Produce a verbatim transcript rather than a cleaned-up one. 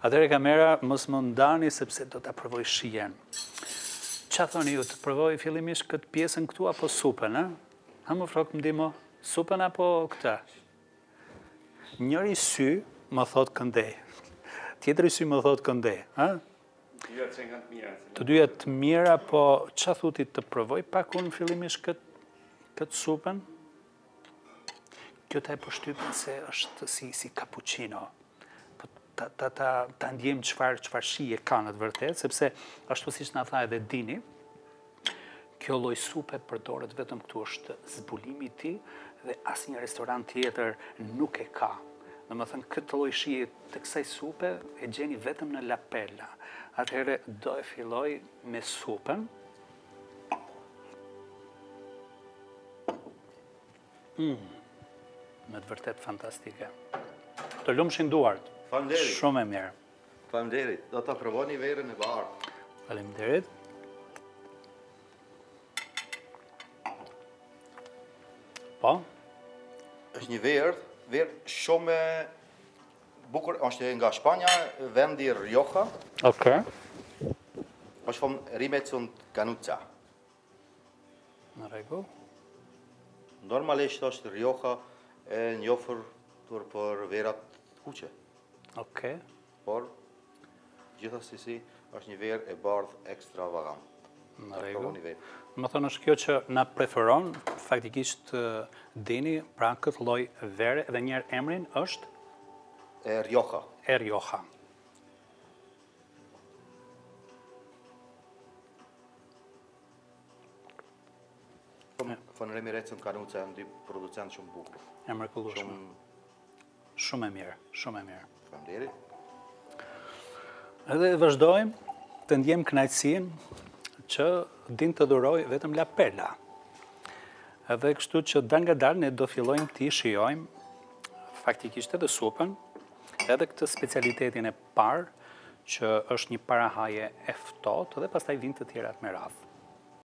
Atëherë kamera, mos më ndani sepse do ta provoj shijen. Qa thoni ju, të provoj fillimisht këtë pjesën këtu apo supën, a? Ha më frok më dimo, supën apo këta? Njëri sy më thot këndej, tjetëri sy më thot këndej, a? Të dyja që nga të mira. Të dyja të mira, po qa thutit të provoj pak unë fillimisht këtë, këtë supën? Kjo ta e përshtypin se është si, si cappuccino. Po ta, ta, ta, ta ndjem qëfar, qëfar shije ka në të vërtet, sepse ashtu si që nga tha edhe Dini, kjo lloj supe përdoret vetëm këtu, është zbulimi i tij dhe asnjë restorant tjetër nuk e ka. Domethënë këtë lloj shije të kësaj supe e gjeni vetëm në La Pella. Atëherë do e filloj me supën. Mm. Me të vërtet fantastike. Të lumshin duart. Faleminderit. Shumë e mirë. Faleminderit. Do ta provoni verën e bardhë. Faleminderit. Po? Është një verë, verë shumë e bukur, është nga Shpanja, vendi Rioja. Okej. Është from Rimecund Canuza. Në rregull. Normalisht është Rioja e njohur për verat kuqe. Okej. Por gjithashtu si është një verë e bardhë ekstravagant. Në rregull. Më thonë është kjo që na preferon faktikisht Dini, pra këtë lloj vere, edhe një herë emrin është E Rioja. E Rioja. Von Rimecund Canuza janë dy producentë shumë bukur. E mrekullueshme. Shumë e mirë, shumë e mirë. Faleminderit. Edhe vazhdojmë të ndjem kënaqësinë që din të dhuroj vetëm La Pella. Edhe kështu që dal nga dal ne do fillojmë të shijojmë faktikisht edhe supën, edhe këtë specialitetin e parë që është një parahaje e ftohtë dhe pastaj vijnë të tjerat me radhë.